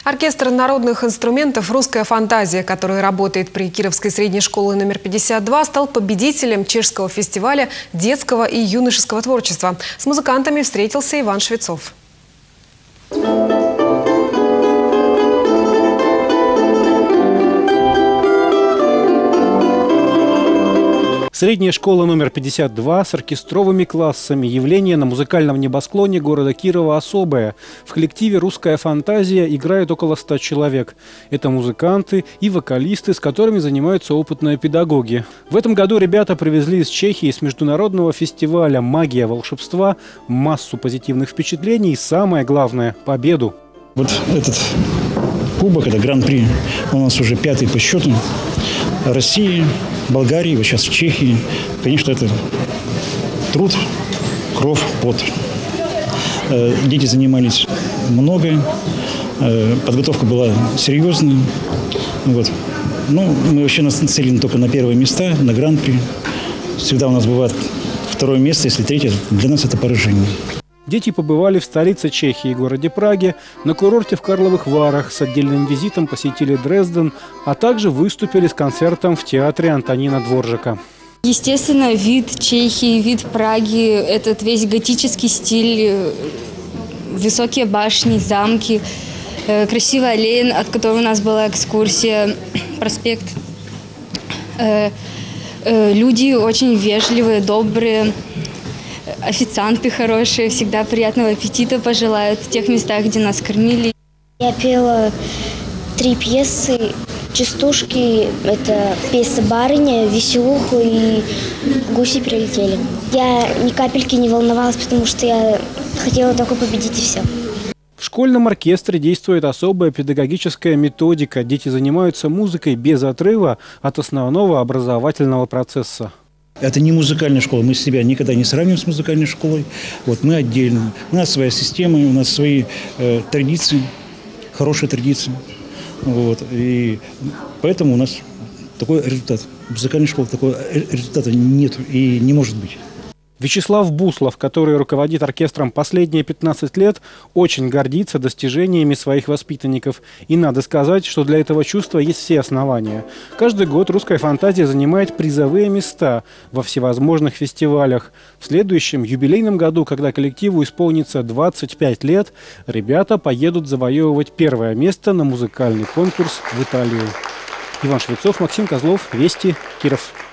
Оркестр народных инструментов «Русская фантазия», который работает при Кировской средней школе номер 52, стал победителем чешского фестиваля детского и юношеского творчества. С музыкантами встретился Иван Швецов. Средняя школа номер 52 с оркестровыми классами. Явление на музыкальном небосклоне города Кирова особое. В коллективе «Русская фантазия» играет около 100 человек. Это музыканты и вокалисты, с которыми занимаются опытные педагоги. В этом году ребята привезли из Чехии с международного фестиваля «Магия волшебства» массу позитивных впечатлений и, самое главное, победу. Вот этот кубок, это гран-при, у нас уже 5-й по счету. России, Болгарии, вот сейчас в Чехии. Конечно, это труд, кровь, пот. Дети занимались много, подготовка была серьезная. Вот. Ну, мы вообще нацелены только на первые места, на гран-при. Всегда у нас бывает второе место, если третье, для нас это поражение. Дети побывали в столице Чехии, городе Праге, на курорте в Карловых Варах, с отдельным визитом посетили Дрезден, а также выступили с концертом в театре Антонина Дворжака. Естественно, вид Чехии, вид Праги, этот весь готический стиль, высокие башни, замки, красивый аллей, от которого у нас была экскурсия, проспект. Люди очень вежливые, добрые. Официанты хорошие, всегда приятного аппетита пожелают в тех местах, где нас кормили. Я пела 3 пьесы, частушки, это пьеса «Барыня», «Веселуху» и «Гуси прилетели». Я ни капельки не волновалась, потому что я хотела только победить и все. В школьном оркестре действует особая педагогическая методика. Дети занимаются музыкой без отрыва от основного образовательного процесса. Это не музыкальная школа, мы себя никогда не сравниваем с музыкальной школой. Вот мы отдельно, у нас своя система, у нас свои традиции, хорошие традиции. Вот, и поэтому у нас такой результат. В музыкальной школе такого результата нет и не может быть. Вячеслав Буслов, который руководит оркестром последние 15 лет, очень гордится достижениями своих воспитанников. И надо сказать, что для этого чувства есть все основания. Каждый год «Русская фантазия» занимает призовые места во всевозможных фестивалях. В следующем юбилейном году, когда коллективу исполнится 25 лет, ребята поедут завоевывать первое место на музыкальный конкурс в Италию. Иван Швецов, Максим Козлов, Вести, Киров.